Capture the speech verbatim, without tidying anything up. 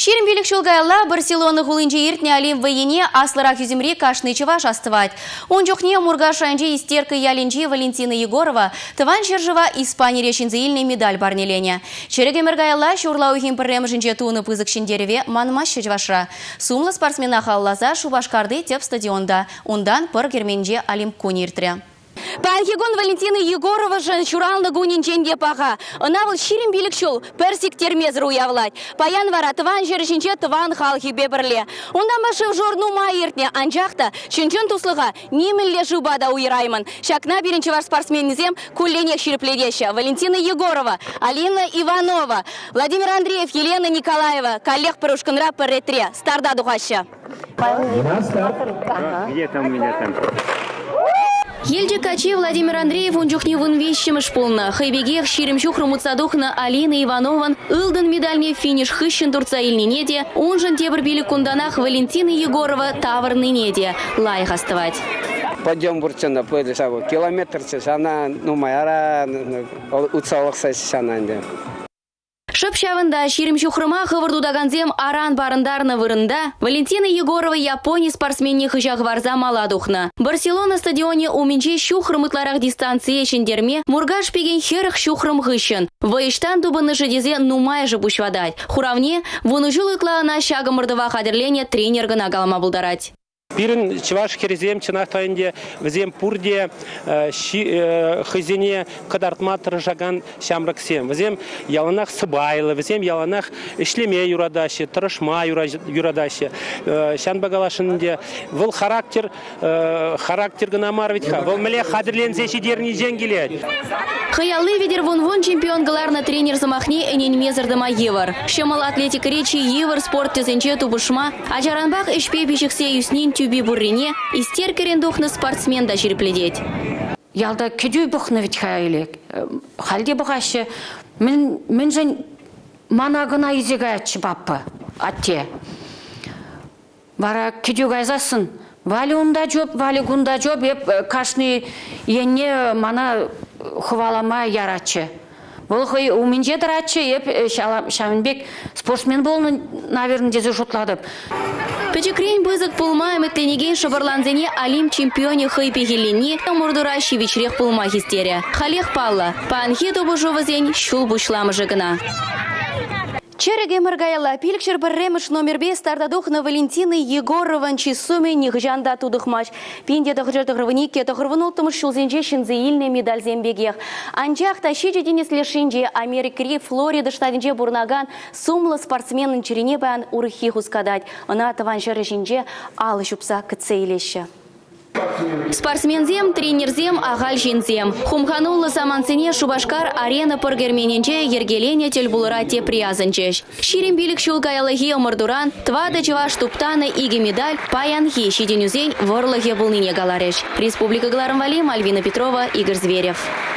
Ширим билик шулгайла Барселона хулинче иртне алим воене асларак юземри кашнычева жастывать. Он жохне мурга шанче истерка ялинчи Валентина Егорова тыван жержева Испания решинзеильный медаль барнелене. Череге мергайла шурлау химпрем жинче туны пызык шиндереве манмаш вашра. Сумла спортсмена халлаза шубашкарды теп стадионда. Ундан пыр герменже алим куниртре. Панхигон Валентина Егорова жан чуралны гунинченге паха. Навыл ширим билик шул персик термезру уявлать. Паян вара тыван жершинче тыван халхи беберле. Унда машы жорну маиртне анжақта шынчын туслыға немелле жубада уйраймын. Шакна бірінші вар спортсменізем кулленек ширипледеші. Валентина Егорова, Алина Иванова, Владимир Андреев, Елена Николаева, коллег Парушканра Паретре. Старда духаща. Где там у меня там? Елже каче Владимир Андреев унчухне вон вещимыш полна. Хайбегех ширим чухру муцадухна Алина Иванован ылдан медальне финиш хыщен турца ильнинеде, он жан тебр били кунданах Валентина Егорова таврный неде. Лайх оставать. Пойдем бурчана, пойдем саву. Километр сана, ну моя уцалах сасананде. Шапшавында ширим чухрыма хывырдудаганзем аран барындарны вырында Валентина Егорова Япония спортсменне хыжақ варза маладухна. Барселона стадионе уменче шухрымытларах дистанция шендерме мургаш пеген херах шухрым хыщын. Вайыштан дубыны жедезе нумай же бушвадать. Хуравне вунужул итлаана шагымырдыва хадерлене тренергына галама булдарать. Пирин чеваш херезем чинах таинде взем пурде хызине кадартмат ржаган шамраксем. Взем яланах сыбайлы, взем яланах ишлеме юрадаши, тырышма юрадаши. Шан багалашынде выл характер характер гына марвитха. Выл мле хадерлензе шидерни жеңгелет. Хаялы ведер вон-вон чемпион галарна тренер замахне энен мезардыма евар. Шемал атлетика речи евар спорт тезенче тубышма. Ажаранбах ишпе бишіксе юснин тюби буррине истеркерен духны спортсмен да жирпледеть. Ялда кедю бухны ведь хаилек. Халде бухаще мен мен жан манагына изегаятчы баппы атте. Бара кедю гайзасын. Вали унда жоп, вали гунда жоп, еп кашны енне мана хвалама яратчы. Бұл хой уменже дыратчы, еп Шаминбек спортсмен болны, наверное, дезе жұтладып. Печекрень бызык пулмайым тенеген шабарланзене алим чемпионе хайпе хелене мурдуращи вечерех пулма хистерия. Халех палла, панхе добужовазень шул бушламы жыгына. Череге мыргайла пилікшір бірреміш номер бес стартадухна Валентины Егорован чесуме нихжанда тудыхмач. Пинде тахжыртығырвынике тахырвынултымыш шулзенже шинзеильный медаль зембегех. Анчах тащиче денесле шинже Америкри Флорида штадинже бурнаган сумлы спортсменын черене бән урыхи хускадать. Она таван жыры шинже алы шупса кыцейлеші. Спортсмензем, тренерзем, агаль жинзем. Хумханулы самансене Шубашкар арена пыргермененче ергелене тельбулыра те приязанчеш. Ширим билик шулгайлыхи омырдуран, твада чеваш туптаны иги медаль, паянхи шиденюзень ворлыхе булныне галареш. Республика Гларымвали, Альвина Петрова, Игорь Зверев.